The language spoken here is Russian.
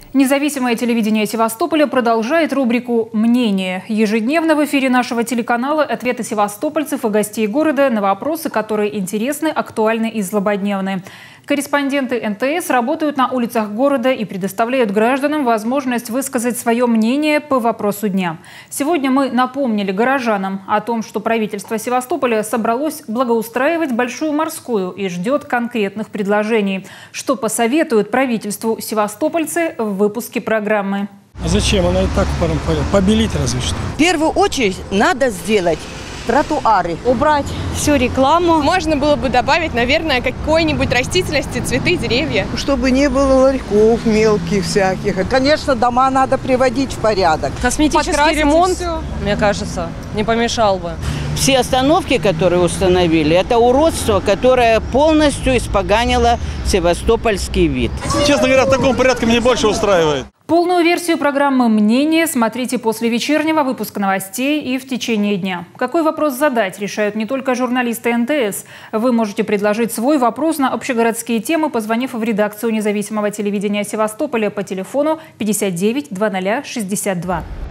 Независимое телевидение Севастополя продолжает рубрику «Мнение». Ежедневно в эфире нашего телеканала ответы севастопольцев и гостей города на вопросы, которые интересны, актуальны и злободневны. Корреспонденты НТС работают на улицах города и предоставляют гражданам возможность высказать свое мнение по вопросу дня. Сегодня мы напомнили горожанам о том, что правительство Севастополя собралось благоустраивать Большую Морскую и ждет конкретных предложений. Что посоветуют правительству севастопольцы в выпуске программы. А зачем? Она и так побелить разве что. В первую очередь надо сделать тротуары. Убрать всю рекламу. Можно было бы добавить, наверное, какой-нибудь растительности, цветы, деревья. Чтобы не было ларьков мелких всяких. Конечно, дома надо приводить в порядок. Косметический ремонт, мне кажется, не помешал бы. Все остановки, которые установили, это уродство, которое полностью испоганило севастопольский вид. Честно говоря, в таком порядке меня больше устраивает. Полную версию программы «Мнение» смотрите после вечернего выпуска новостей и в течение дня. Какой вопрос задать, решают не только журналисты НТС. Вы можете предложить свой вопрос на общегородские темы, позвонив в редакцию независимого телевидения Севастополя по телефону 59 00 62.